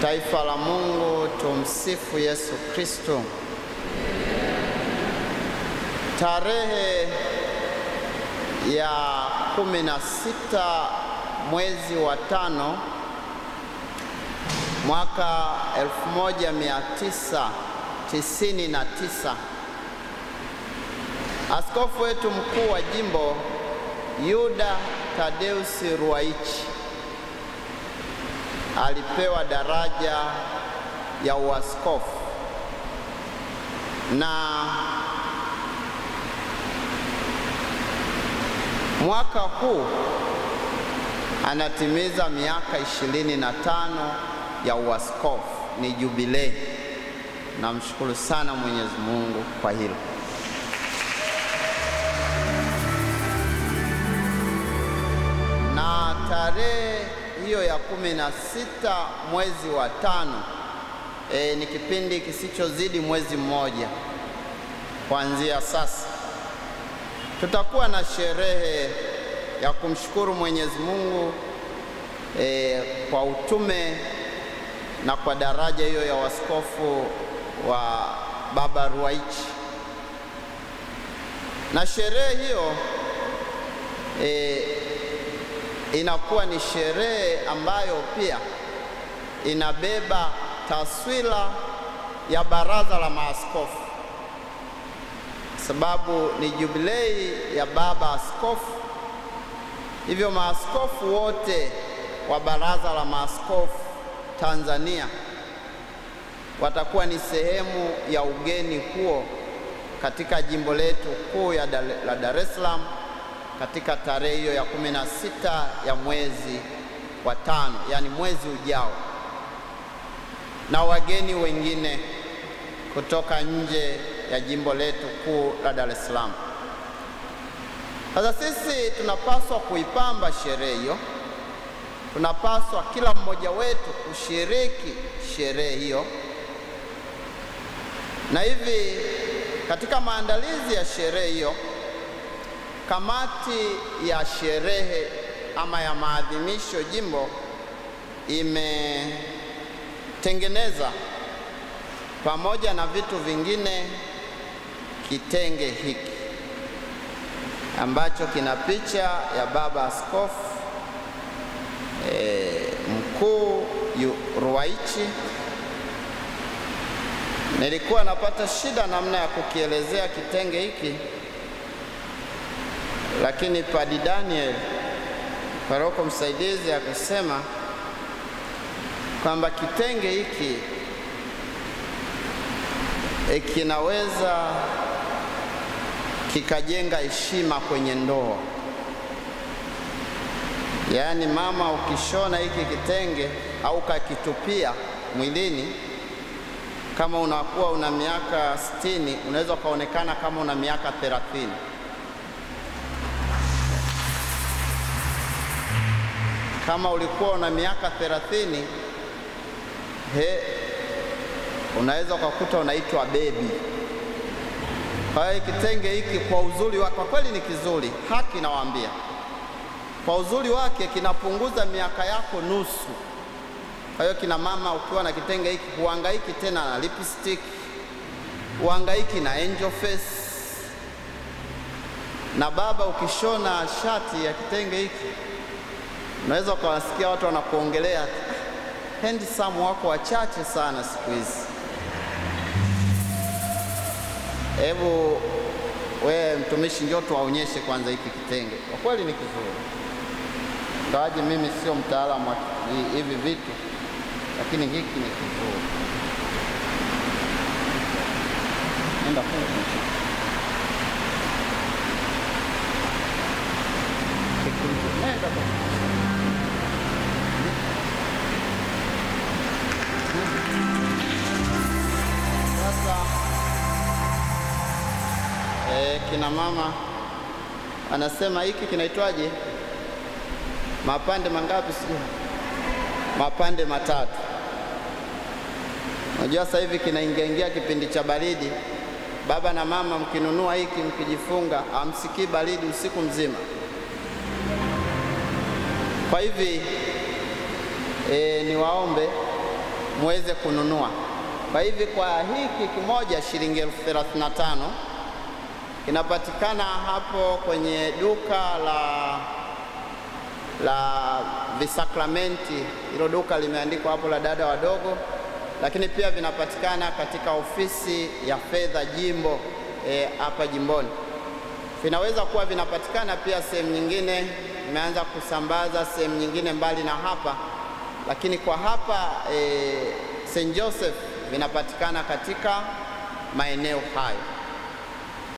Taifa la Mungu, tumsifu Yesu Kristo. Tarehe ya 16 mwezi wa 5 mwaka 1999, askofu wetu mkuu wa jimbo Yuda Tadeus Ruwaichi alipewa daraja ya uaskofu, na mwaka huu anatimiza miaka 25 ya uaskofu. Ni jubilei. Namshukuru sana Mwenyezi Mungu kwa hilo. Na tarehe hiyo ya 16 mwezi wa 5, ni kipindi kisichozidi mwezi mmoja kuanzia sasa, tutakuwa na sherehe ya kumshukuru Mwenyezi Mungu kwa utume na kwa daraja hiyo ya waskofu wa Baba Ruwaichi. Na sherehe hiyo inakuwa ni sherehe ambayo pia inabeba taswira ya baraza la maaskofu, sababu ni jubilei ya baba askofu. Hivyo maaskofu wote wa baraza la maaskofu Tanzania watakuwa ni sehemu ya ugeni huo katika jimbo letu kuu la Dar es Salaam katika tarehe hiyo ya 16 ya mwezi wa 5, yani mwezi ujao, na wageni wengine kutoka nje ya jimbo letu kuu la Dar es Salaam. Sasa sisi tunapaswa kuipamba sherehe hiyo, tunapaswa kila mmoja wetu kushiriki sherehe hiyo, na hivi katika maandalizi ya sherehe hiyo, kamati ya sherehe ama ya maadhimisho jimbo imetengeneza pamoja na vitu vingine kitenge hiki ambacho kina picha ya baba askofu mkuu Ruwaichi. Nilikuwa napata shida namna ya kukielezea kitenge hiki, lakini Padre Daniel, paroko msaidizi, akasema kwamba kitenge hiki kinaweza kikajenga heshima kwenye ndoa. Yaani mama, ukishona hiki kitenge au kakitupia mwilini, kama unakuwa una miaka 60, unaweza kaonekana kama una miaka 30. Kama ulikuwa una miaka 30, unaweza kukuta unaitwa baby. Kwa hiyo kitenge hiki kwa uzuri wake, kwa kweli ni kizuri, haki nawaambia. Kwa uzuri wake kinapunguza miaka yako nusu. Kwa hiyo kina mama, ukiwa na kitenge hiki huhangaiki tena na lipstick, huhangaiki na angel face. Na baba, ukishona shati ya kitenge hiki, unaweza kuwasikia watu wanakuongelea, handsome wako wachache sana siku hizi. Hebu wewe mtumishi, njoo tuwaonyeshe kwanza hiki kitenge. Kwa kweli ni kizuri. Ingawaje mimi sio mtaalamu wa hivi vitu, lakini hiki ni kizuri. Nenda kwa sasa. Kina mama anasema hiki kinaitwaje? Mapande mangapi sijui? Mapande 3. Unajua sasa hivi kinaingia kipindi cha baridi. Baba na mama, mkinunua hiki mkijifunga, amsikii baridi usiku mzima. Kwa hivi niwaombe muweze kununua. Kwa hivi kwa hiki kimoja shilingi 35,000 kinapatikana hapo kwenye duka la Visakramenti. Hilo duka limeandikwa hapo la dada wadogo, lakini pia vinapatikana katika ofisi ya fedha jimbo hapa jimboni. Vinaweza kuwa vinapatikana pia sehemu nyingine, imeanza kusambaza sehemu nyingine mbali na hapa, lakini kwa hapa St. Joseph vinapatikana katika maeneo hayo.